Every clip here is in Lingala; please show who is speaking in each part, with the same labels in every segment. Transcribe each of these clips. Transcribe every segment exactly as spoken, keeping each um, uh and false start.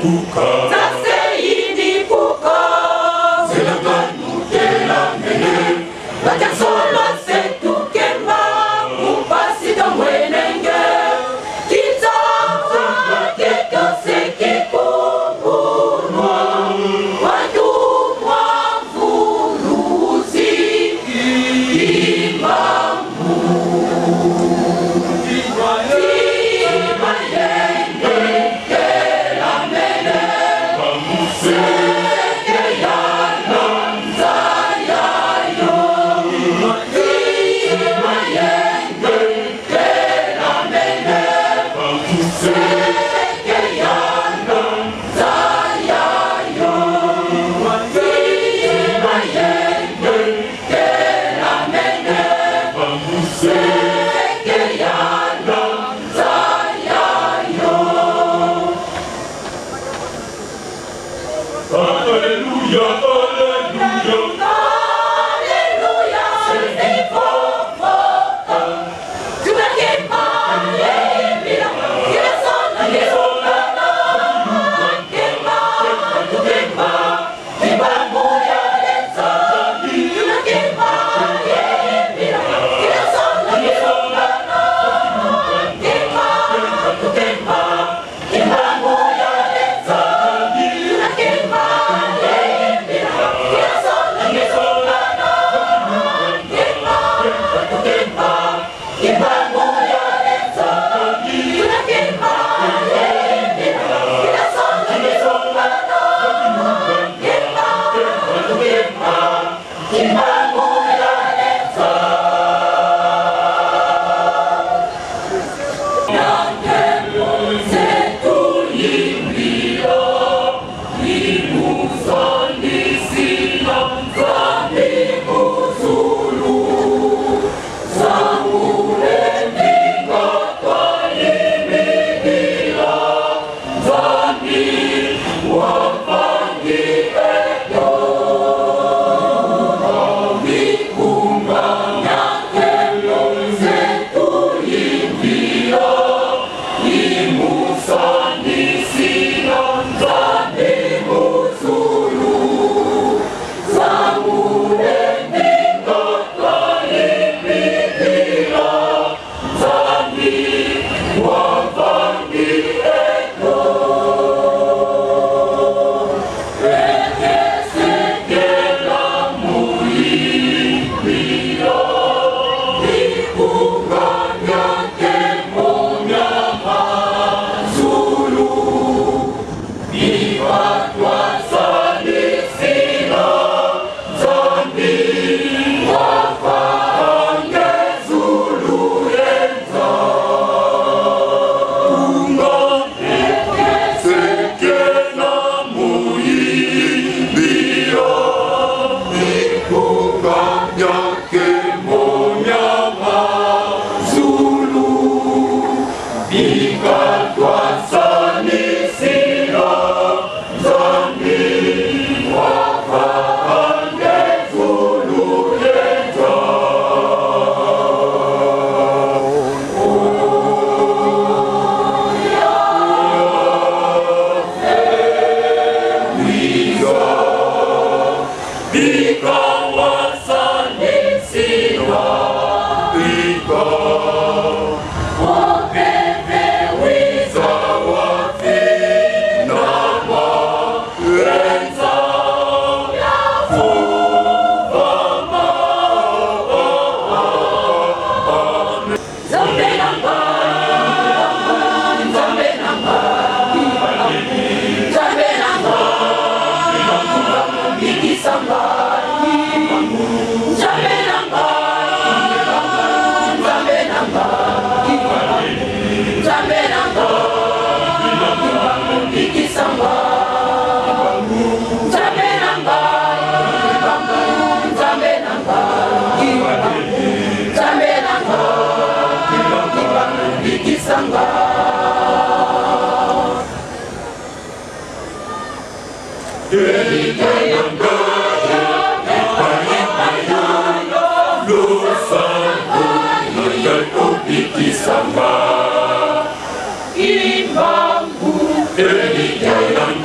Speaker 1: Samba, Imambu, Eli Jayan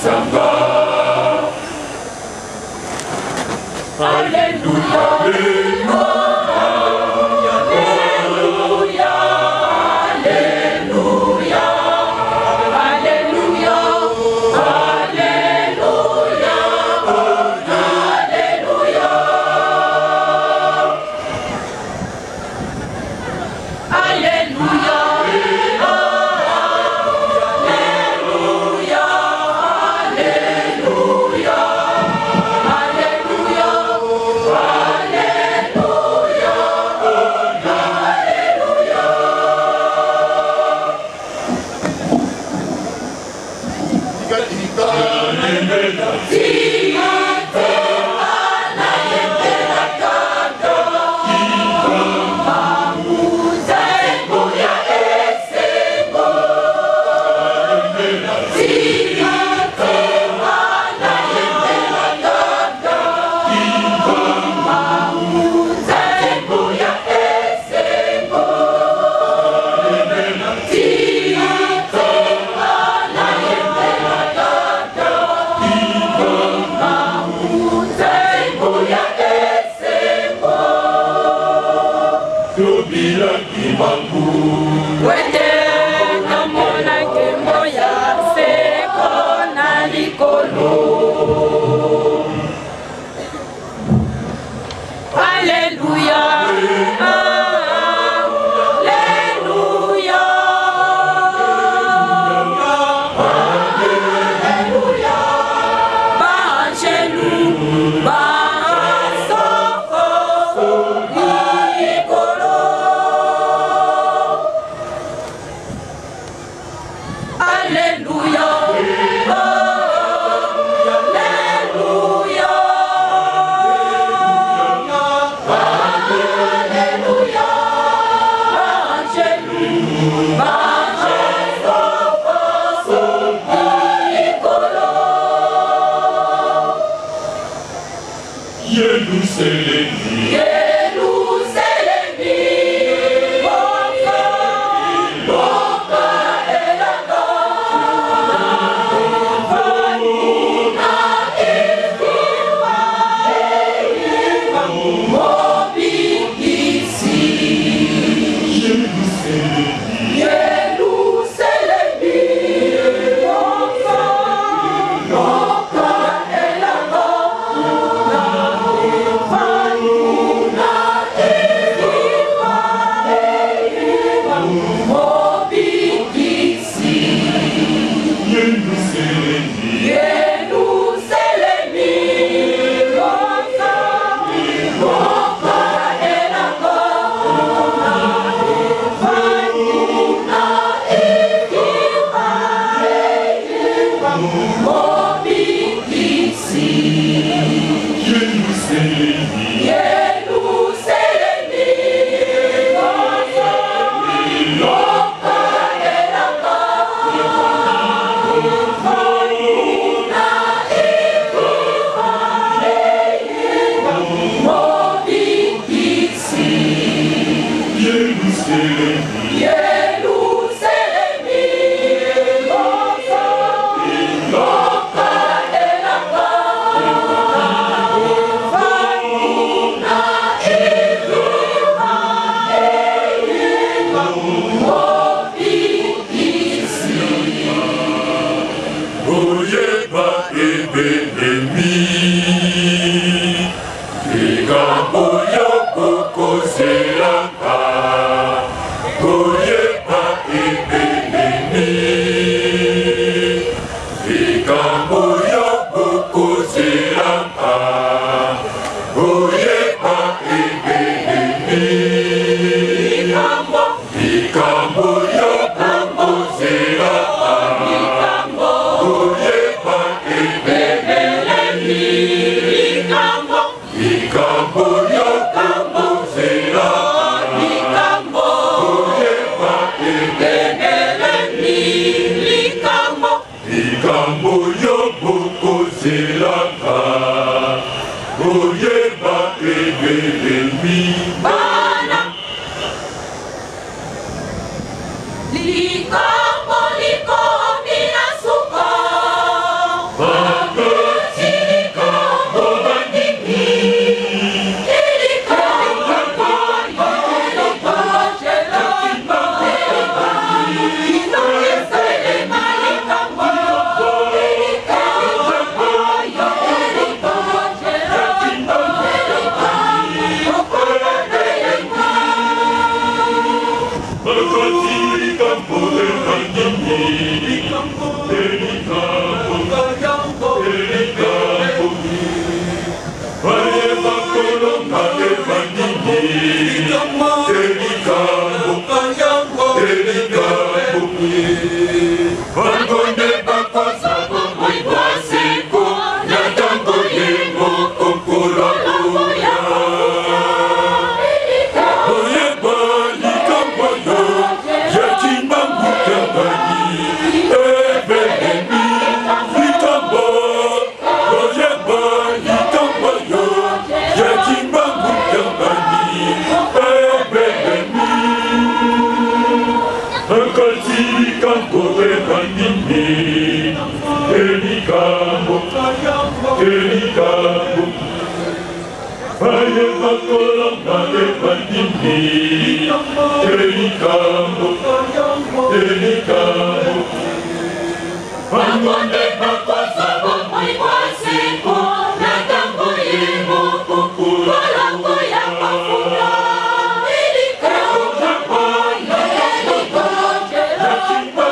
Speaker 1: lisanga. Alléluia, Alléluia, Alléluia, Alléluia, Alléluia, Alléluia, Alléluia. Elikambo, Baye bakolonga ebandimi. Elikambo, Elikambo, Bangonde bakosa bomoi kwasiko, natango yemo kukula kolongo ya mafuna. Elikambo, Elikambo, Elikambo,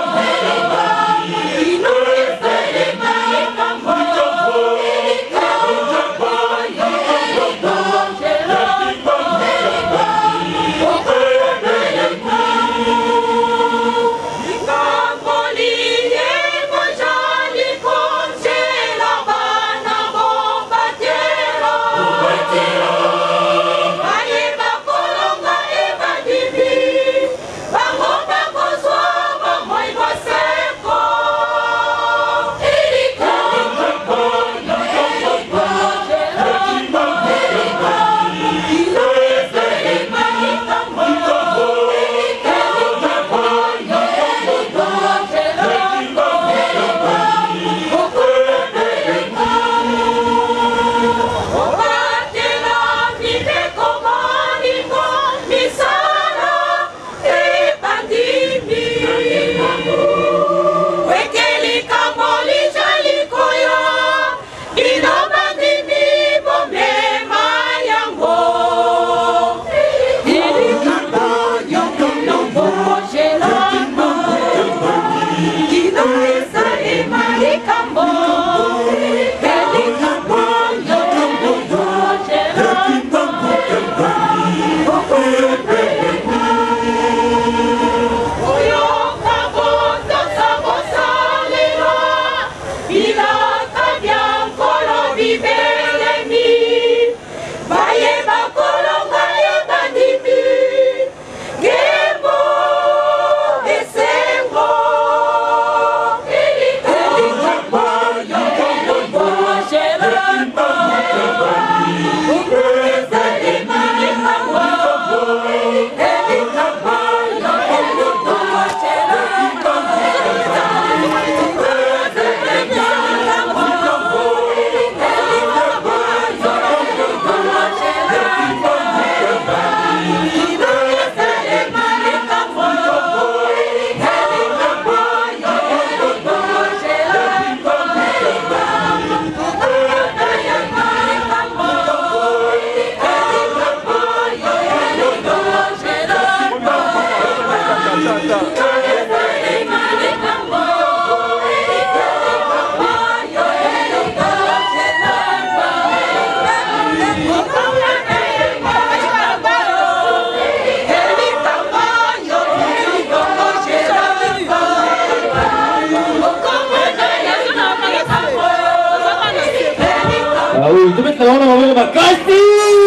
Speaker 2: Tu mets la main dans ma casse.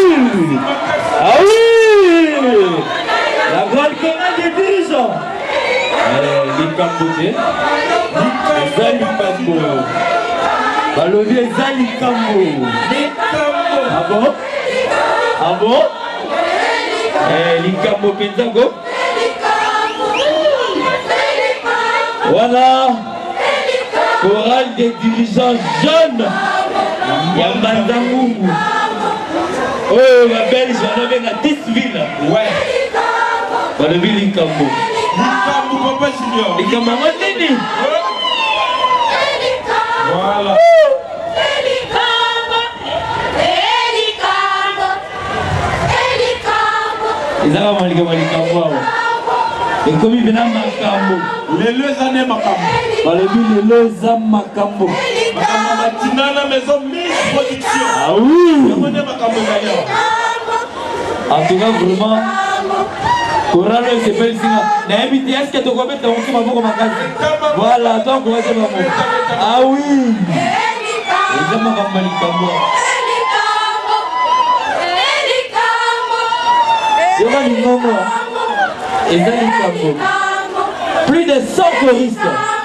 Speaker 2: Ah oui, la grande chorale des dirigeants. Elikambo, Elikambo, Balobi Elikambo. Ah bon? Ah bon? Elikambo Pentango. Voilà, chorale des dirigeants jeunes. Yambanda Mungu. Oh, ma belle, je vais aller à Tisville. Ouais. Dans le ville Elikambo. Elikambo, papa Junior. Elikambo, moi, Tini. Voilà. Elikambo. Elikambo. Elikambo. Ils ont mal Elikambo. Et comme il vient à Makambo. Les deux années Makambo. Dans le ville, les deux années Makambo. Matinana maison Miss Production. Ah oui. En tout cas vraiment Chorale c'est belle signe. N'habite est-ce que tu vas mettre ton maman comme un voilà toi quoi c'est maman. Ah oui. Les hommes comme Elikambo. Elikambo. Elikambo. Elikambo. Elikambo. Plus de cent choristes.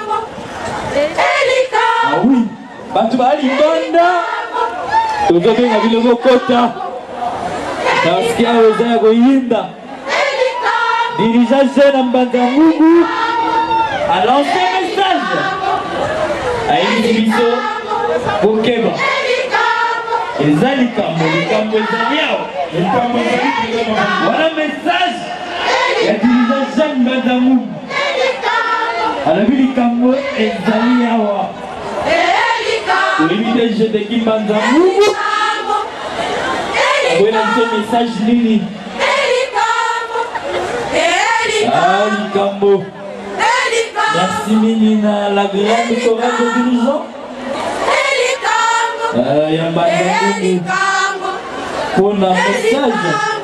Speaker 2: Ah oui. Batu bali bonda tozobe na biloko kota nasikia weza ya koyimba dirigeant jeune Mbanda Mungu a lancé un message à Elie Biso Bokeba eza likambo likambo ezali awa wana message ya dirigeant Jean Mbanzamungu alobi likambo ezali awa toyebi te je de ki Mbanzamungu aboyela biso message nini ah likambo merci Minina la grande chorale de dirigeant ya Mbanzamungu pour la message